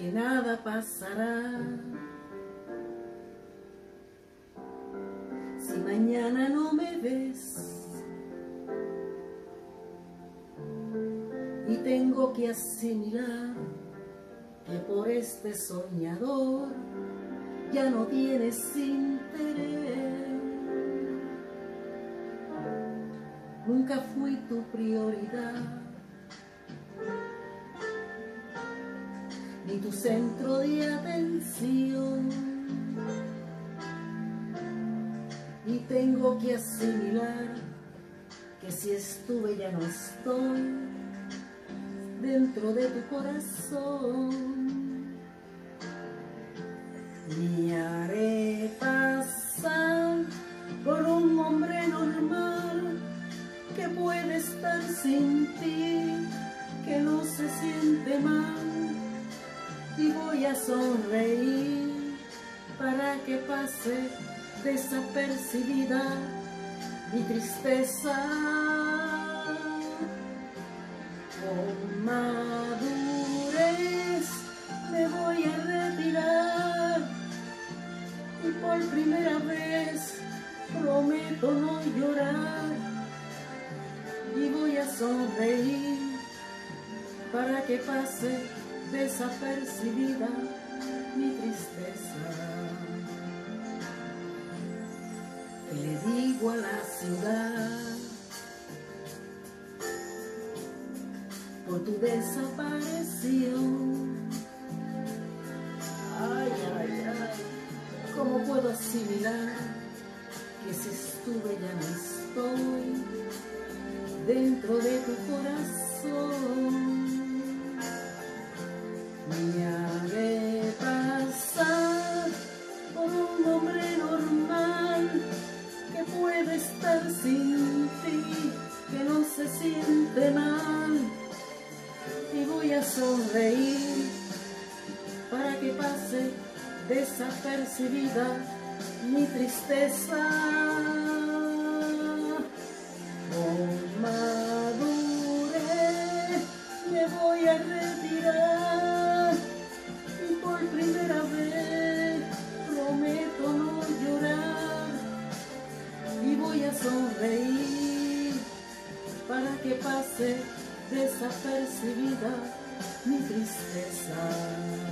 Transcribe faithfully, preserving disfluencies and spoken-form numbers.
que nada pasará. Si mañana no me ves y tengo que asimilar que por este soñador ya no tienes interés. Nunca fui tu prioridad, ni tu centro de atención, y tengo que asimilar que si estuve ya no estoy dentro de tu corazón. Me haré pasar por un hombre normal que puede estar sin ti, que no se siente mal, y voy a sonreír para que pase desapercibida mi tristeza. Con madurez me voy a retirar y por primera vez prometo no llorar, y voy a sonreír para que pase desapercibida mi tristeza. Le digo a la ciudad por tu desaparición. Ay, ay, ay, ¿cómo puedo asimilar que si estuve ya no estoy dentro de tu corazón? Me haré pasar por un hombre normal que puede estar sin ti, que no se siente mal, y voy a sonreír para que pase desapercibida mi tristeza. Con madurez me voy a retirar y por primera vez prometo no llorar, y voy a sonreír para que pase desapercibida mi tristeza.